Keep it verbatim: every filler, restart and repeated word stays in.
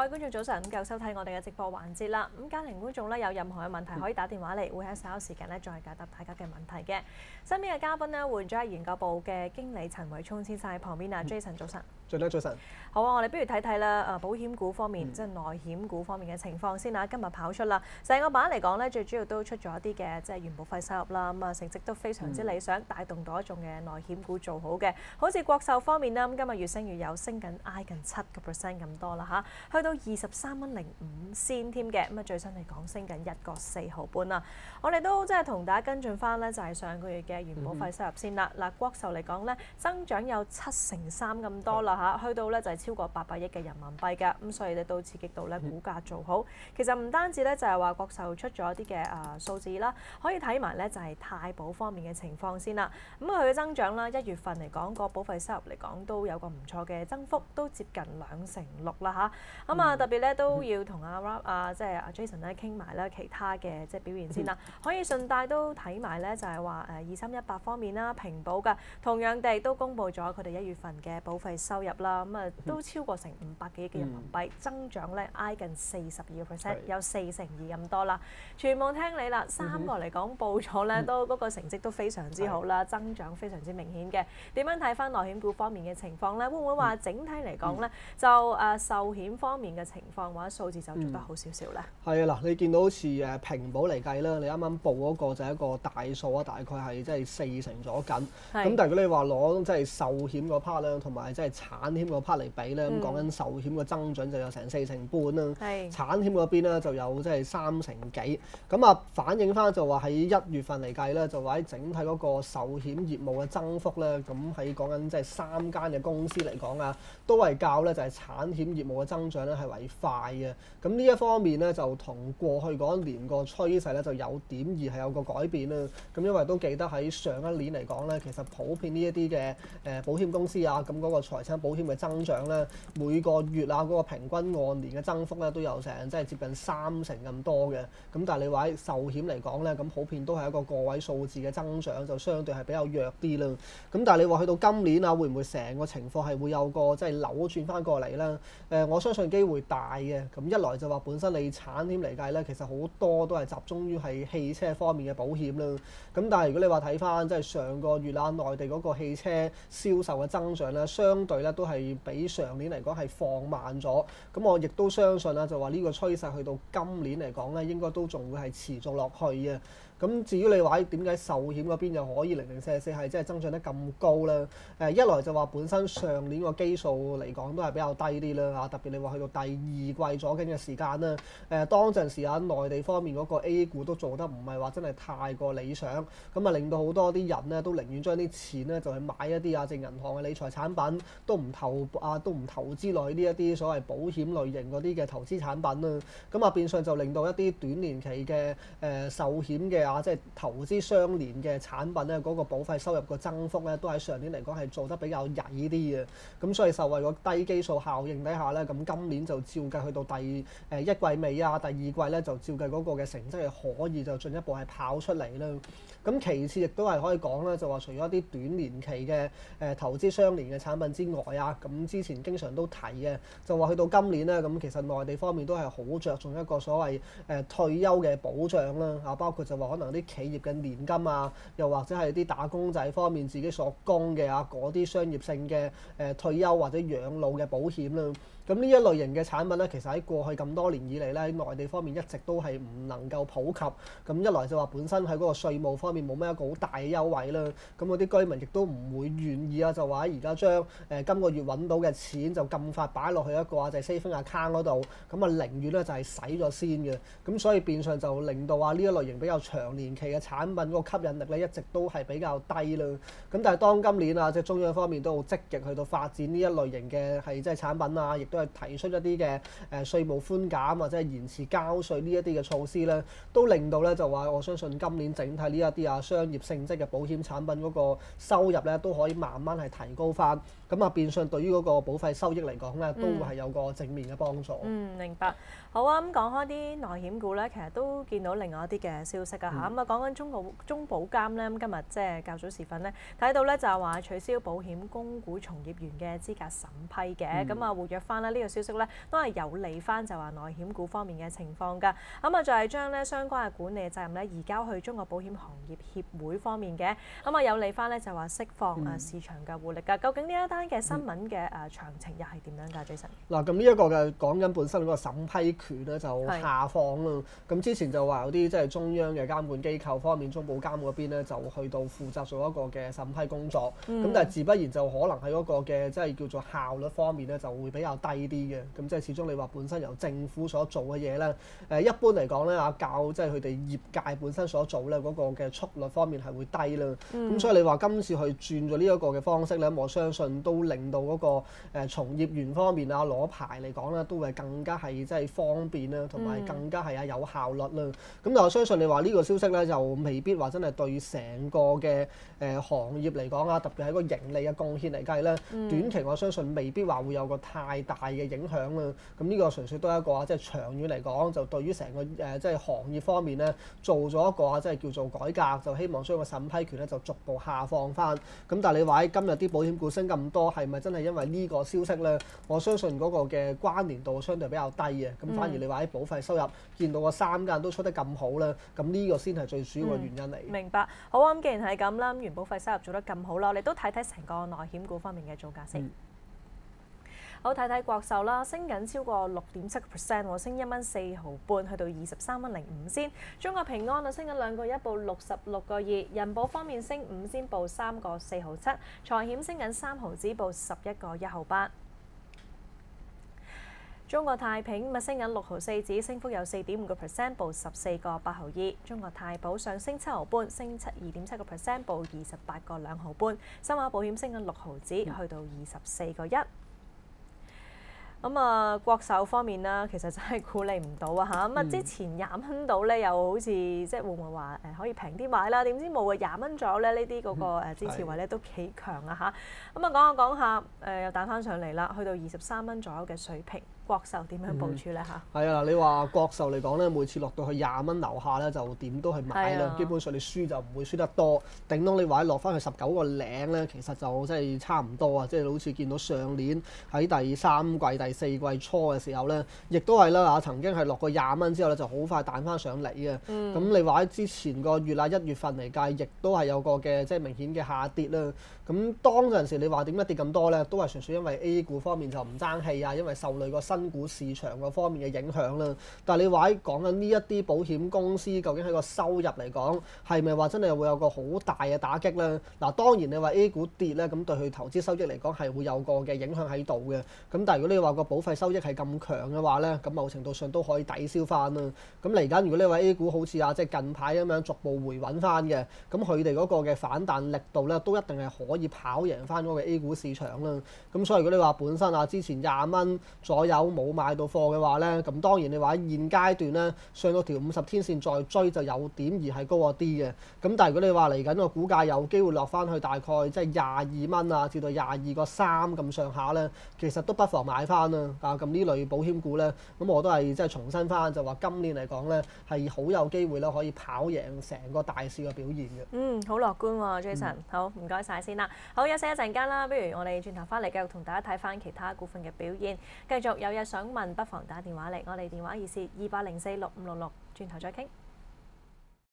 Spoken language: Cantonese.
位觀眾早晨，咁繼續收睇我哋嘅直播環節啦。咁家庭觀眾咧有任何嘅問題可以打電話嚟，會喺稍後時間咧再解答大家嘅問題嘅。身邊嘅嘉賓咧換咗喺研究部嘅經理陳偉聰先生喺旁邊啊 ，Jason 早晨。 早晨，早晨。 好啊，我哋不如睇睇啦，誒保險股方面，嗯、即係內險股方面嘅情況先啦。今日跑出啦，成個板嚟講咧，最主要都出咗一啲嘅即係原保費收入啦，咁啊成績都非常之理想，帶動到一眾嘅內險股做好嘅。好似國壽方面啦，咁今日越升越有，升緊挨近七個 percent 咁多啦嚇，去到二十三蚊零五仙添嘅，咁啊最新嚟講升緊一個四毫半啦。我哋都即係同大家跟進翻咧，就係上個月嘅原保費收入先啦。嗱、嗯，國壽嚟講咧，增長有七成三咁多啦嚇，去到咧就係超過八百億嘅人民幣㗎，咁所以咧都刺激到咧股價做好。其實唔單止咧就係話國壽出咗一啲嘅誒數字啦，可以睇埋咧就係太保方面嘅情況先啦。咁啊佢嘅增長啦，一月份嚟講個保費收入嚟講都有個唔錯嘅增幅，都接近兩成六啦嚇。咁啊特別咧都要同阿 Rob 啊即係阿 Jason 咧傾埋咧其他嘅即係表現先啦。可以順帶都睇埋咧就係話誒二三一八方面啦，平保嘅同樣地都公布咗佢哋一月份嘅保費收入啦，咁啊都超過成五百幾億嘅人民幣，增長咧挨近四十二個 percent， 有四成二咁多啦。全部聽你啦，三個嚟講報咗咧，都嗰個成績都非常之好啦，增長非常之明顯嘅。點樣睇翻內險股方面嘅情況咧？會唔會話整體嚟講咧，就誒壽險方面嘅情況或者數字就做得好少少咧？ 係啊，嗱，你見到好似誒平保嚟計啦，你啱啱報嗰個就係一個大數啊，大概係即係四成咗緊。咁但係如果你話攞即係壽險個 part 啦，同埋即係產險個 part 嚟比咧，咁講緊壽險個增長就有成四成半啦。係。產險嗰邊咧就有即係三成幾。咁啊反映翻就話喺一月份嚟計咧，就話喺整體嗰個壽險業務嘅增幅咧，咁喺講緊即係三間嘅公司嚟講啊，都係較咧就係產險業務嘅增長咧係為快嘅。咁呢一方面咧就同過去嗰一年個趨勢咧就有點而係有個改變啦。咁因為都記得喺上一年嚟講咧，其實普遍呢一啲嘅誒保險公司啊，咁嗰個財產保險嘅增長咧，每個月啊嗰個平均按年嘅增幅咧都有成即係接近三成咁多嘅。咁但係你話喺壽險嚟講咧，咁普遍都係一個個位數字嘅增長，就相對係比較弱啲啦。咁但係你話去到今年啊，會唔會成個情況係會有個即係扭轉翻過嚟咧？誒、呃，我相信機會大嘅。咁一來就話本身你產險嚟計咧，其實好多都係集中於係汽車方面嘅保險啦。咁但係如果你話睇翻即係上個月啦，內地嗰個汽車銷售嘅增長咧，相對咧都係比上年嚟講係放慢咗。咁我亦都相信啦，就話呢個趨勢去到今年嚟講咧，應該都仲會係持續落去嘅。咁至於你話點解壽險嗰邊又可以零零四四係即係增長得咁高咧？誒一來就話本身上年個基數嚟講都係比較低啲啦嚇，特別你話去到第二季咗緊嘅時間啦，誒當陣時喺內地方面嗰個 A 股都做得唔係話真係太過理想，咁啊令到好多啲人咧都寧願將啲錢咧就去買一啲啊即係銀行嘅理財產品，都唔投啊都唔投資落去呢一啲所謂保險類型嗰啲嘅投資產品啦，咁啊變相就令到一啲短年期嘅誒壽險嘅啊，即係投資相連嘅產品咧，嗰個保費收入個增幅咧，都喺上年嚟講係做得比較曳啲嘅。咁所以受惠個低基數效應底下咧，咁今年就照計去到第誒一季尾啊，第二季咧就照計嗰個嘅成績係可以就進一步係跑出嚟啦。咁其次亦都係可以講咧，就話除咗啲短年期嘅誒投資相連嘅產品之外啊，咁之前經常都提嘅，就話去到今年咧，咁其實內地方面都係好着重一個所謂誒退休嘅保障啦，啊包括就話可能啲企業嘅年金啊，又或者係啲打工仔方面自己所供嘅啊嗰啲商業性嘅誒退休或者養老嘅保險啦。咁呢一類型嘅產品咧，其實喺過去咁多年以嚟咧，喺內地方面一直都係唔能夠普及。咁一來就話本身喺嗰個稅務方面冇咩一個好大嘅優惠啦。咁嗰啲居民亦都唔會願意啊，就話而家將誒今個月揾到嘅錢就咁快擺落去一個啊就係 saving account 嗰度。咁啊寧願咧就係使咗先嘅。咁所以變相就令到啊呢一類型比較長年期嘅產品嗰個吸引力咧一直都係比較低啦。咁但係當今年啊即係中央方面都好積極去到發展呢一類型嘅係即係產品啊，亦都係提出一啲嘅誒稅務寬減或者係延遲交稅呢一啲嘅措施咧，都令到咧就話我相信今年整體呢一啲啊商業性質嘅保險產品嗰個收入咧都可以慢慢係提高翻。咁啊變變相對於嗰個保費收益嚟講咧，都會係有個正面嘅幫助。 嗯，明白。好啊，咁講開啲內險股咧，其實都見到另外一啲嘅消息啊嚇。咁啊講緊中保中保監咧，咁今日即係較早時分咧，睇到咧就係話取消保險供股從業員嘅資格審批嘅，咁啊、嗯、活躍翻咧呢個消息咧，都係有利翻就話內險股方面嘅情況㗎。咁啊就係將咧相關嘅管理責任咧移交去中國保險行業協會方面嘅，咁啊有利翻咧就話釋放誒市場嘅活力㗎。究竟呢一單嘅新聞嘅誒詳情又係點樣㗎，Jason？ 嗱，咁呢一個嘅講緊本身嗰個審批權咧就下放啦。咁之前就話有啲即係中央嘅監管機構方面，中保監嗰邊咧就去到負責做一個嘅審批工作。咁、嗯、但係自不然就可能喺嗰個嘅即係叫做效率方面咧就會比較低啲嘅。咁即係始終你話本身由政府所做嘅嘢咧，誒一般嚟講咧啊，較即係佢哋業界本身所做咧嗰個嘅速率方面係會低啦。咁、嗯、所以你話今次去轉咗呢一個嘅方式咧，我相信都令到嗰個誒從業員方面啊攞牌嚟講咧，都會更加係即係方便啦，同埋更加係啊有效率啦。咁、嗯、但我相信你話呢個消息咧，就未必話真係對成個嘅誒、呃、行業嚟講啊，特別係個盈利嘅貢獻嚟計咧，嗯、短期我相信未必話會有個太大嘅影響啦。咁呢個純粹都係一個啊，即係長遠嚟講，就對於成個誒、呃、即係行業方面咧，做咗一個啊，即係叫做改革，就希望將個審批權咧就逐步下放翻。咁但係你話喺今日啲保險股升咁多，係咪真係因為呢個消息咧？我相信嗰個嘅關聯度相對比較低嘅。咁反而你話喺保費收入見到個三間都出得咁好咧，咁呢個先係最主要嘅原因嚟、嗯。明白。 好啊，咁既然係咁啦，原保費收入做得咁好啦，我哋都睇睇成個內險股方面嘅造價先。嗯、好，睇睇國壽啦，升緊超過六點七個 percent 喎，升一蚊四毫半，去到二十三蚊零五仙。中國平安啊，升緊兩個一，報六十六個二。人保方面升五仙，報三個四毫七。財險升緊三毫子，報十一個一毫八。中國太平咪升緊六毫四子，升幅有四點五個 percent， 報十四個八毫二。中國太保上升七毫半，升七二點七個 percent， 報二十八個兩毫半。新華保險升緊六毫子，去到二十四個一。咁啊，國壽方面啦，其實真係估你唔到啊嚇！咁啊，之前廿蚊到咧，又好似即係會唔會話誒可以平啲買啦？點知冇啊，廿蚊左右咧，呢啲嗰個誒支持位咧都幾強啊嚇！咁啊，講下講下誒又彈翻上嚟啦，去到二十三蚊左右嘅水平。國壽點樣部署咧嚇？係啊、嗯，你話國壽嚟講咧，每次落到去廿蚊樓下咧，就點都去買啦。的基本上你輸就唔會輸得多，頂多你話落翻去十九個零咧，其實就真係差唔多啊！即係好似見到上年喺第三季、第四季初嘅時候咧，亦都係啦嚇，曾經係落過廿蚊之後咧，就好快彈翻上嚟嘅。咁、嗯、你話喺之前個月啊一月份嚟計，亦都係有個嘅即係明顯嘅下跌啦。咁當陣時你話點解跌咁多咧？都係純粹因為 A 股方面就唔爭氣啊，因為受累個新股市場個方面嘅影響啦。但係你話喺講緊呢一啲保險公司，究竟喺個收入嚟講係咪話真係會有個好大嘅打擊咧？嗱，當然你話 A 股跌咧，咁對佢投資收益嚟講係會有個嘅影響喺度嘅。咁但係如果你話個保費收益係咁強嘅話咧，咁某程度上都可以抵消翻啦。咁嚟緊如果你話 A 股好似啊即係近排咁樣逐步回穩翻嘅，咁佢哋嗰個嘅反彈力度咧都一定係可以跑贏翻嗰個 A 股市場啦。咁所以如果你話本身啊之前廿蚊左右冇買到貨嘅話咧，咁當然你話喺現階段咧上到條五十天線再追就有點而係高咗啲嘅。咁但係如果你話嚟緊個股價有機會落翻去大概即係廿二蚊啊至到廿二個三咁上下咧，其實都不妨買翻啦。啊咁呢類保險股咧，咁我都係即係重申翻就話今年嚟講咧係好有機會咧可以跑贏成個大市嘅表現嘅。 嗯，好樂觀喎 Jason。嗯、好，唔該晒先啦。好，休息一陣間啦，不如我哋轉頭翻嚟繼續同大家睇翻其他股份嘅表現。繼續有嘢想問，不妨打電話嚟，我哋電話熱線二八零四六五六六，轉頭再傾。